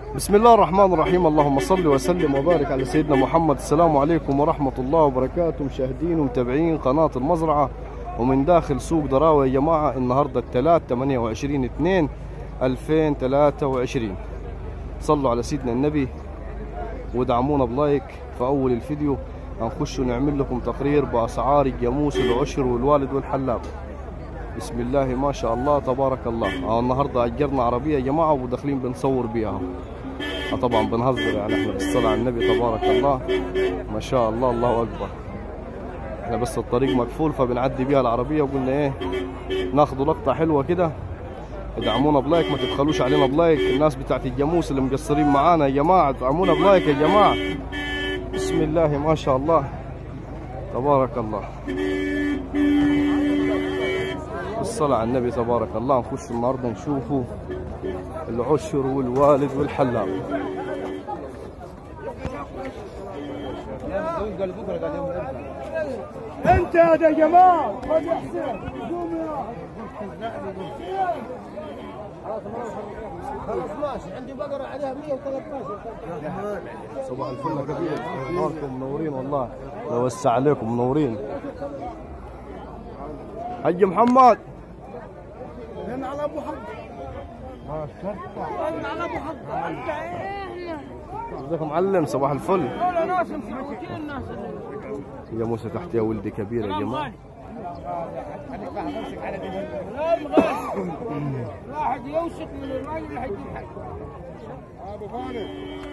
بسم الله الرحمن الرحيم. اللهم صل وسلم وبارك على سيدنا محمد. السلام عليكم ورحمة الله وبركاته مشاهدين ومتابعين قناة المزرعة ومن داخل سوق دراوة يا جماعة. النهاردة الثلاث 28/2/2023. صلوا على سيدنا النبي ودعمونا بلايك. في أول الفيديو هنخش ونعمل لكم تقرير بأسعار الجاموس العشر والوالد والحلاب. بسم الله ما شاء الله تبارك الله. النهارده أجرنا عربية يا جماعة وداخلين بنصور بيها. طبعا بنهزر يعني احنا بالصلاة على النبي تبارك الله ما شاء الله الله أكبر. احنا بس الطريق مقفول فبنعدي بيها العربية وقلنا ايه ناخدوا لقطة حلوة كده. ادعمونا بلايك، ما تبخلوش علينا بلايك. الناس بتاعت الجاموس اللي مقصرين معانا يا جماعة ادعمونا بلايك يا جماعة. بسم الله ما شاء الله تبارك الله. الصلاة على النبي تبارك الله. نخش النهارده نشوفوا العشر والوالد والحلاب. انت يا جماعه خد يا حسين قوم خلاص ماشي. عندي بقره عليها 113. صباح الفل يا كبير، نوركم منورين والله. نوسع عليكم منورين. حج محمد لان على ابو حق على ابو حق. ازيك معلم؟ صباح الفل. ناس مسكين الناس جاموسه تحت يا ولدي كبيره يا جماعه. واحد يوثق من الراجل اللي هيجيب حق ابو خالد.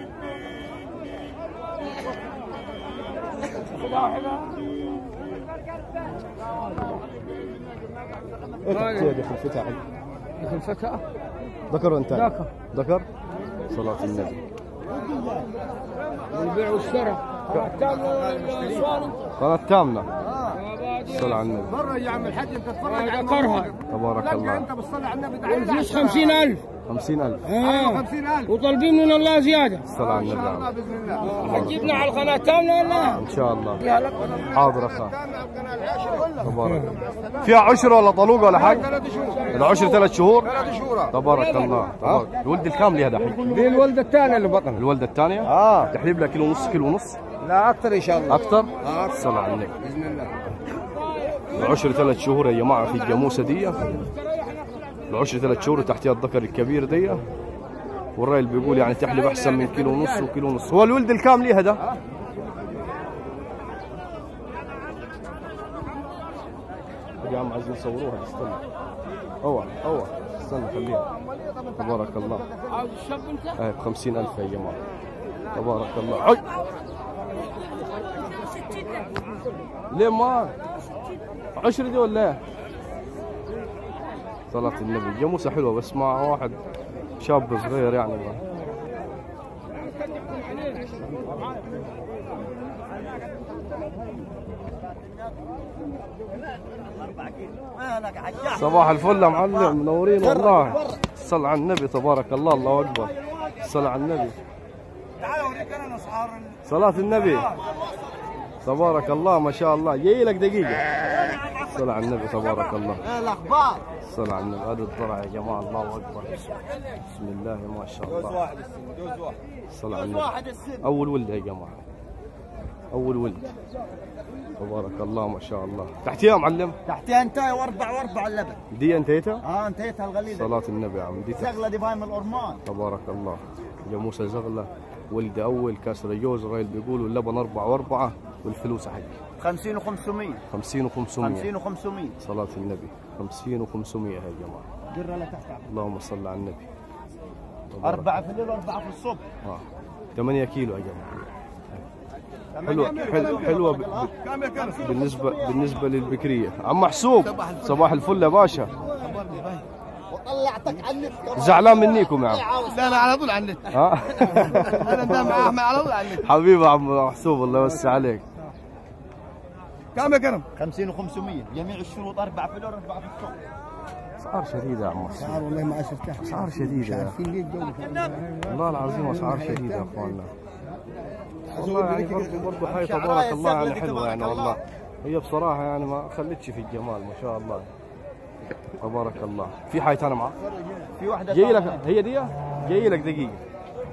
ايه تحتيه دي خلفتها حق؟ خلفتها ذكر انت؟ ذكر. ذكر. صلاة النبي. البيع والشراء قناة تامنة. الصلاة على النبي. مرة يا عم الحاج انت تتفرج على ذكرها تبارك الله. انت بتصلي على النبي. الفلوس 50,000. 50,000. 50,000 وطالبين من الله زياده. الصلاة على النبي. باذن الله. حجبنا على القناه كامله ولا؟ ان شاء الله. حاضر اخا. تبارك الله. فيها عشر ولا طلوق ولا حاجة؟ العشر 3 شهور. 3 شهور. تبارك الله. تبارك. الولد الكامل هذا حق. دي الولده الثانيه اللي بطنها. الولدة الثانية؟ تحليب لها كيلو ونص كيلو ونص؟ لا اكثر ان شاء الله. أكثر؟ الصلاة على النبي. باذن الله. العشر 3 شهور يا جماعة في الجاموسة دي. العشر 3 شهور تحتها الذكر الكبير دي. والراجل بيقول يعني تحلب أحسن من كيلو ونص وكيلو ونص. هو الولد الكامل هذا؟ يا عم عايزين نصوروها. استنى. اوعى استنى خليها. تبارك الله. عاوز الشاب انت؟ ب 50,000 يا جماعة. تبارك الله. عي. ليه ما عشر دي ولا ايه؟ صلاة النبي. جاموسة حلوة بس مع واحد شاب صغير يعني ما. صباح الفل يا معلم، منورين والله. صل على النبي تبارك الله. الله اكبر. صل على النبي. تعال اوريك انا اسعار صلاة النبي تبارك الله ما شاء الله. جاي لك دقيقة. صل على النبي تبارك الله. الاخبار. صل على النبي. هذا الضرع يا جماعة الله اكبر. بسم الله ما شاء الله. جوز واحد. صل على النبي. أول ولد يا جماعة. أول ولد. تبارك الله ما شاء الله. تحتيها يا معلم؟ تحتها انتهى واربع اللبن. دي انتهيتها؟ انتهيتها الغليظه. صلاة النبي يا عم. دي زغله دي باين من الأرمان. تبارك الله. جاموسة زغلة ولد أول كاسر جوز. الراجل بيقولوا اللبن 4 و4 والفلوس حق 50 و500. 50 و500. 50 و500. صلاة النبي. 50 و500 يا جماعة. جرة لتحت. اللهم صل على النبي. 4 في الليل و4 في الصبح. 8 كيلو يا جماعة. حلوة بالنسبة للبكرية. عم محسوب صباح الفل يا باشا. وطلعتك على النت. زعلان منيكم يا عم. لا انا على طول على النت. انا دام مع احمد على طول على النت. حبيبي عم محسوب الله يوسع عليك. كم يا كرم؟ 50 و500 جميع الشروط. 4 في الليل و4 في الصبح. اسعار شديدة يا عم. اسعار والله ما اشرتها. اسعار شديدة يا اخي. والله العظيم اسعار شديدة يا اخواننا. والله يعني برضه حي تبارك الله يعني حلوة يعني والله. هي بصراحة يعني ما خلتش في الجمال ما شاء الله. تبارك الله. في حاجة ثانية معاه؟ في واحدة جاي لك هي دي؟ جاي لك دقيقة.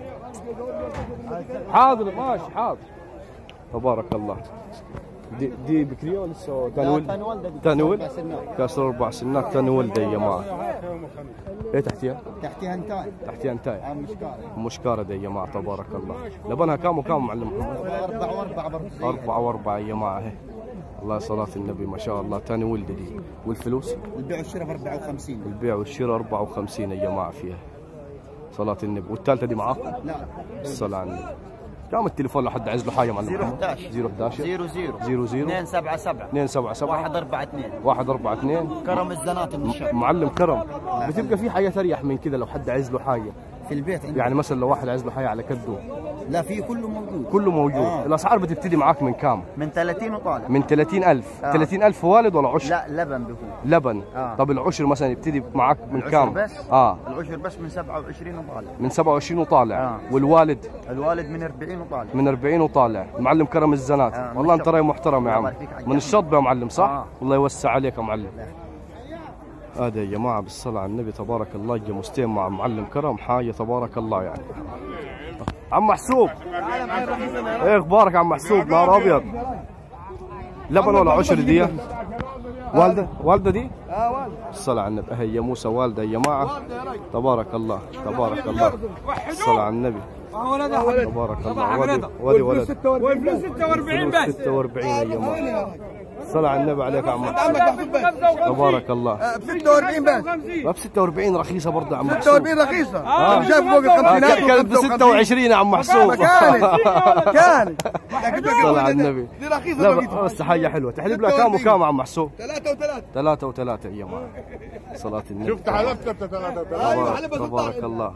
حاضر ماشي حاضر. تبارك الله. دي بكريه ولا لسه ثاني ولد؟ ثاني ولد كاسر 4 سنات ثاني ولد يا جماعه. ايه تحتيها؟ تحتيها انتاي. تحتيها انتاي. مشكاره دي يا جماعه. تبارك الله. لبنها كام وكام معلم محمد؟ 4 و4 يا جماعه. اهي الله صلاة النبي ما شاء الله. ثاني ولده دي. والفلوس؟ البيع والشراء ب 54. البيع والشراء 54 يا جماعه فيها. صلاة النبي. والثالثه دي معاكم؟ لا. الصلاة على النبي. كم التليفون لو حد عايز له حاجه معلم محمد؟ 011 00 277 277 142 142. كرم الزنات من الشرق. معلم كرم. بتبقى في حاجات اريح من كده لو حد عايز له حاجه في البيت عندي. يعني مثلا لو واحد عايز له حاجه على كده؟ لا في كله موجود. كله موجود. الاسعار بتبتدي معاك من كام؟ من 30 وطالع. من 30,000. 30,000 والد ولا عشر؟ لا لبن بيكون. لبن. طب العشر مثلا يبتدي معاك من كام؟ بس. العشر بس من 27 وطالع. من 27 وطالع. والوالد؟ الوالد من 40 وطالع. من 40 وطالع. معلم كرم الزنات. والله انت راي محترم يا عم. من الشطبه يا معلم صح؟ الله يوسع عليك يا معلم. هذا يا جماعه بالصلاه على النبي تبارك الله. جاموستين مع معلم كرم حاجه تبارك الله يعني. عم محسوب ايه اخبارك عم محسوب؟ نهار ابيض. لبن ولا عشر دي؟ والده دي؟ والده. الصلاة على النبي. هي موسى والده يا جماعه. تبارك الله تبارك الله. الصلاة على النبي. تبارك الله. ودي ولد. 46 بس. 46 يا جماعه. الصلاة على النبي عليك يا عم محسوب. تبارك الله. ب 46 بس. ب 46 رخيصه برضه يا عم محسوب. 46 رخيصه. انا شايف فوق ال 50. كانت ب 26 يا عم محسوب. كانت الصلاة على النبي. دي رخيصه. لا بس حاجه حلوه. تحلب لها كام وكام يا عم محسوب؟ 3 و3 3 و3 يا جماعه. صلاة النبي. شفت حلبت انت 3 و3. تبارك الله.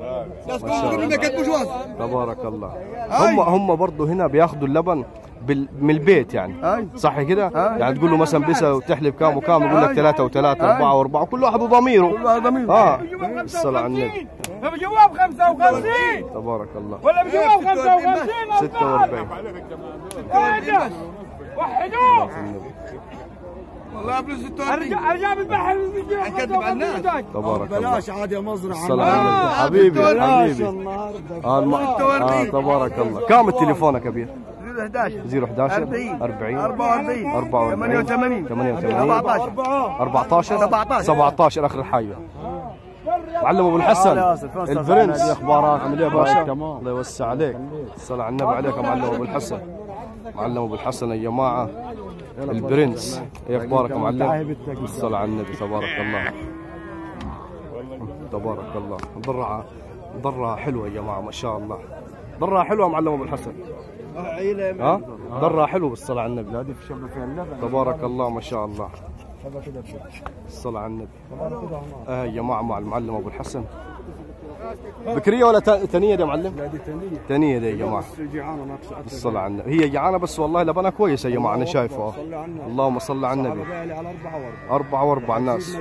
ما تبارك الله. هم برضه هنا بياخذوا اللبن من البيت يعني صح كده؟ يعني تقول له مثلا بسا وتحلب كام وكام يقول لك 3 و3 4 و4 وكل واحد وضميره. الصلاة على النبي. بجواب 55 تبارك الله. ولا بجواب 55 46 وحدوه والله قبل 46 ارجع بالبحر نكذب على الناس. تبارك الله. بلاش عاد يا مزرعه. الصلاة على النبي. حبيبي تبارك الله. كم التليفون يا كبير؟ 011 40 44 88 14 17 اخر حاجه. معلم ابو الحسن البرنس. اخبارك؟ عامل ايه يا باشا؟ الله يوسع عليك. الصلاة على النبي عليك يا معلم ابو الحسن. معلم ابو الحسن يا جماعه البرنس. ايه اخبارك يا معلم؟ الصلاة على النبي تبارك الله. تبارك الله. ضرها حلوه يا جماعه ما شاء الله. ضرها حلوه معلم ابو الحسن. ضرها حلو بالصلاة على النبي. هذه في شبه فيها اللبن. تبارك الله ما شاء الله. الصلاة على النبي. يا جماعه مع المعلم ابو الحسن. بكريه ولا ثانيه يا معلم؟ لا دي ثانيه. ثانيه دي يا جماعه. الصلاة على النبي. هي جعانه بس والله لبنها كويس يا جماعه انا شايفه. اللهم صل على النبي. 4 و4 الناس.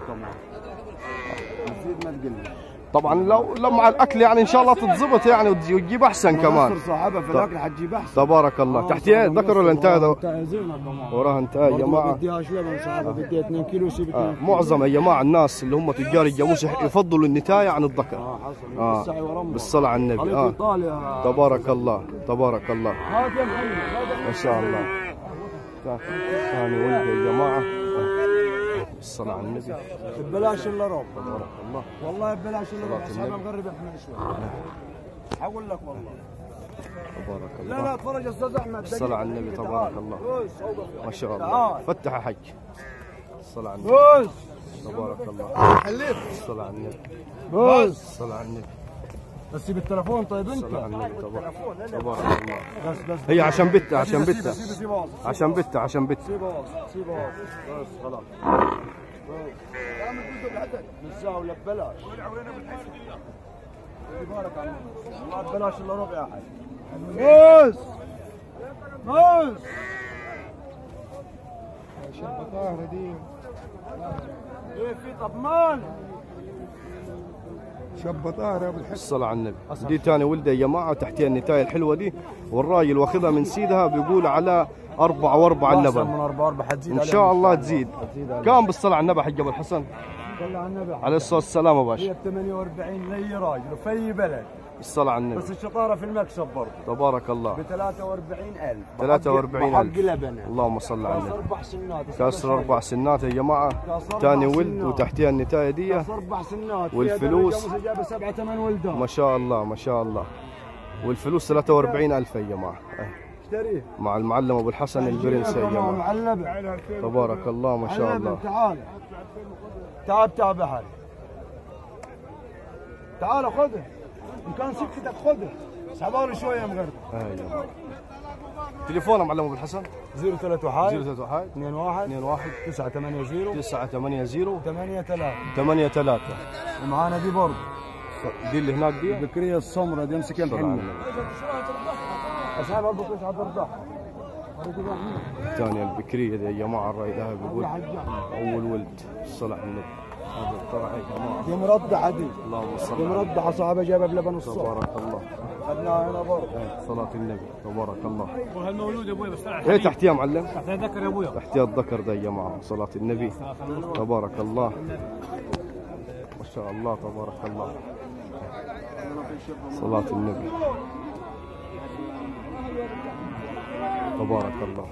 طبعا لو مع الاكل يعني ان شاء الله تتظبط يعني وتجيب احسن كمان. صاحبها في الاكل حتجيب احسن. تبارك الله. تحتيها ذكر ولا انتهى؟ وراها انتهى يا جماعه. بديهاش لبن صاحبها بديها 2 كيلو سيب 2 معظم يا جماعه الناس اللي هم تجار الجاموس يفضلوا النتايه عن الذكر. بالصلاه على النبي. تبارك الله تبارك الله. ما شاء الله. ثاني ولد يا جماعه. الصلاة على النبي. ببلاش الا ربع. تبارك الله. والله ببلاش الا ربع. اصحاب المغرب احنا شوي. اقول لك والله. تبارك الله. لا اتفرج يا استاذ احمد. الصلاة على النبي تبارك الله. ما شاء الله. فتح حج. الصلاة على النبي. تبارك الله. الصلاة على النبي. الصلاة على النبي. بس بالتليفون طيب انت. الصلاة على النبي تبارك الله. بس هي عشان بتة عشان بتة عشان بتة عشان بتة. سيبها بس خلاص. نساوي ببلاش. والله ببلاش الا ربع يا حاج. بس شبه طاهرة دي. ايه في طبمان. شبه طاهرة ابو الحسن. الصلاة على النبي. دي ثاني ولده يا جماعة تحتها النتاية الحلوة دي والراجل واخذها من سيدها بيقول على 4 و4 اللبن. من 4 و4 حتزيد ان شاء الله تزيد. كم بالصلاة على النبي حج ابو الحسن؟ صلى على النبي عليه الصلاة والسلام يا باشا. 48 لي راجل وفي بلد الصلاة على النبي. بس الشطاره في المكسب برضه. تبارك الله. ب 43,000. 43,000. لبنه. اللهم صل على النبي. 4 سنات. كسر 4 سنات يا جماعة. ثاني ولد وتحتها النتاية دي. 4 سنات. والفلوس جابه 7 8 ولدان. ما شاء الله ما شاء الله. والفلوس 43,000 يا جماعة. اشتريه مع المعلم ابو الحسن البرنسي يا جماعة. معلبه. تبارك الله ما شاء الله. تعال تعال بحر. تعال خذه. ان كان سكتك خذه. اسحبها شويه مغرب. يا جماعة. تليفونه معلم ابو الحسن 031 031 21 21 980 980 83 83. ومعانا دي برضه دي اللي هناك دي البكريه السمراء دي امسك الحنه. اسحبها برضه تسعد الرضاح. الثانية البكرية دي يا جماعة الراي ذهب يقول أول ولد الصلاة على النبي. هذا الطرع يا جماعة. دي مرضعة دي. اللهم صل دي مرضعة صاحبها جايبها بلبن الصبح. تبارك الله. خدناها هنا برضه. صلاة النبي تبارك الله. وهالمولود يا ابوي بس ايه تحتيها معلم؟ تحتها ذكر يا ابويا. تحتيها الذكر ده يا جماعة. صلاة النبي تبارك الله. ما شاء الله تبارك الله. صلاة النبي تبارك الله.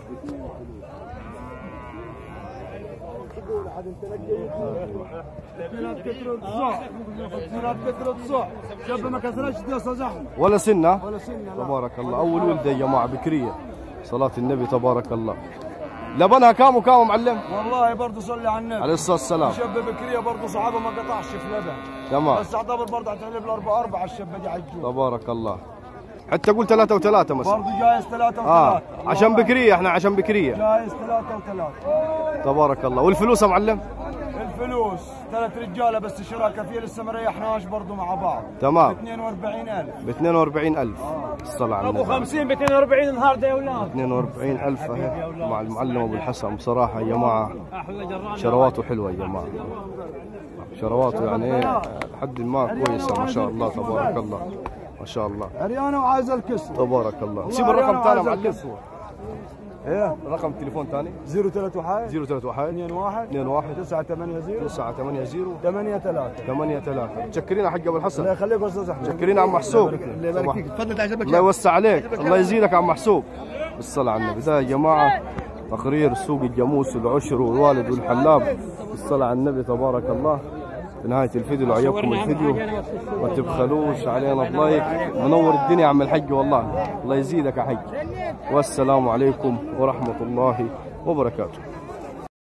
ولا سنة تبارك الله. أول ولدة يا جماعة بكرية. صلاة النبي تبارك الله. لبنها كام وكام معلم؟ والله برضه صلي على النبي عليه الصلاة والسلام. شاب بكرية برضه صحابه ما قطعش في لبن. تمام. بس اعتبر برضه هتعلب الأربعة أربعة الشابة دي عجوز. تبارك الله. حتى قول 3 و3 مثلا. برضه جايز 3 و3. عشان بكرية احنا عشان بكرية. جايز 3 و3. تبارك الله. والفلوس يا معلم؟ الفلوس 3 رجاله بس شراكه فيه لسه ما ريحناش برضه مع بعض. تمام. 42,000. ب 42,000. الصلاة على النبي. ابو 50 ب 42 النهارده يا اولاد. 42,000 اهي مع المعلم ابو الحسن. بصراحة يا جماعة احلى جران. شرواته حلوة يا جماعة. شرواته يعني ايه لحد ما كويسة ما شاء الله تبارك الله. ما شاء الله. عريانه وعايزه الكسر. تبارك الله. سيب الرقم ثاني معلم. ايه رقم التليفون ثاني 031 031 21 21 980 980 83. 83. متشكرين حق ابو الحسن. الله يخليك يا استاذ احمد. متشكرين عم محسوب. الله يبارك فيك. تفضل عجبك. الله يوسع عليك. الله يزيدك عم محسوب. بالصلاة على النبي. ده يا جماعة تقرير سوق الجاموس والعشر والوالد والحلاب. بالصلاة على النبي تبارك الله. في نهاية الفيديو لو عجبكم الفيديو ما تبخلوش علينا بلايك. منور الدنيا يا عم الحج والله. الله يزيدك يا حج. والسلام عليكم ورحمة الله وبركاته.